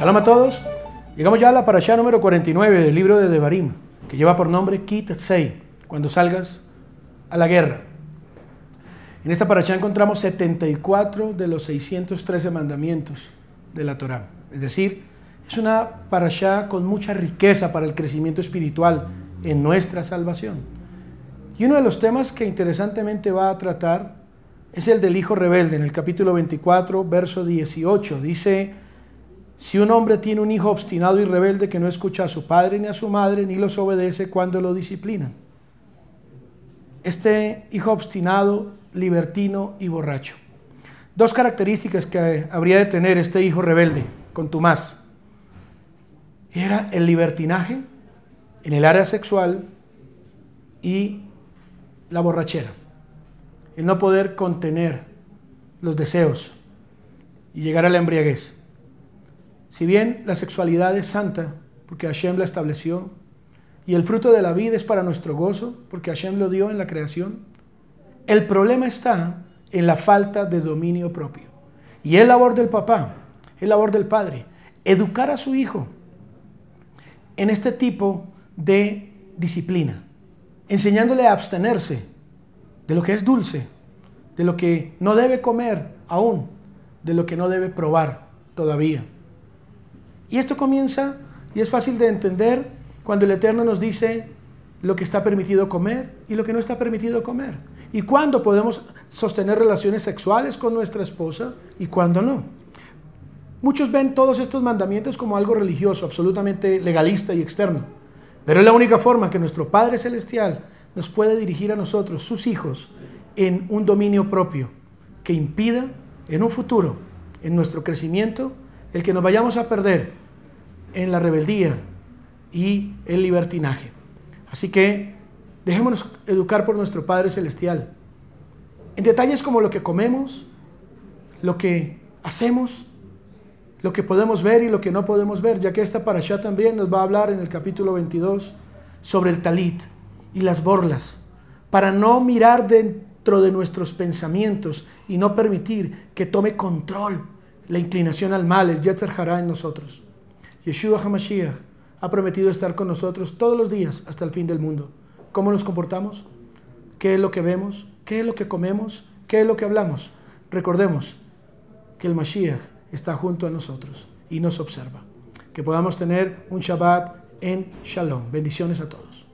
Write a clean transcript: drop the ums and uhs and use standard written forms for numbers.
Shalom a todos. Llegamos ya a la parashá número 49 del libro de Devarim, que lleva por nombre Ki Tetzei, cuando salgas a la guerra. En esta parashá encontramos 74 de los 613 mandamientos de la Torá. Es decir, es una parashá con mucha riqueza para el crecimiento espiritual en nuestra salvación. Y uno de los temas que interesantemente va a tratar es el del hijo rebelde. En el capítulo 24, verso 18, dice: si un hombre tiene un hijo obstinado y rebelde que no escucha a su padre ni a su madre, ni los obedece cuando lo disciplinan. Este hijo obstinado, libertino y borracho. Dos características que habría de tener este hijo rebelde, contumaz. Era el libertinaje en el área sexual y la borrachera. El no poder contener los deseos y llegar a la embriaguez. Si bien la sexualidad es santa, porque Hashem la estableció, y el fruto de la vida es para nuestro gozo, porque Hashem lo dio en la creación, el problema está en la falta de dominio propio. Y es labor del papá, es labor del padre, educar a su hijo en este tipo de disciplina, enseñándole a abstenerse de lo que es dulce, de lo que no debe comer aún, de lo que no debe probar todavía. Y esto comienza, y es fácil de entender, cuando el Eterno nos dice lo que está permitido comer y lo que no está permitido comer. Y cuándo podemos sostener relaciones sexuales con nuestra esposa y cuándo no. Muchos ven todos estos mandamientos como algo religioso, absolutamente legalista y externo. Pero es la única forma que nuestro Padre Celestial nos puede dirigir a nosotros, sus hijos, en un dominio propio que impida en un futuro, en nuestro crecimiento, el que nos vayamos a perder en la rebeldía y el libertinaje. Así que dejémonos educar por nuestro Padre Celestial en detalles como lo que comemos, lo que hacemos, lo que podemos ver y lo que no podemos ver, ya que esta parashá también nos va a hablar en el capítulo 22 sobre el talit y las borlas, para no mirar dentro de nuestros pensamientos y no permitir que tome control la inclinación al mal, el Yetzer Hará en nosotros. Yeshua HaMashiach ha prometido estar con nosotros todos los días hasta el fin del mundo. ¿Cómo nos comportamos? ¿Qué es lo que vemos? ¿Qué es lo que comemos? ¿Qué es lo que hablamos? Recordemos que el Mashiach está junto a nosotros y nos observa. Que podamos tener un Shabbat en Shalom. Bendiciones a todos.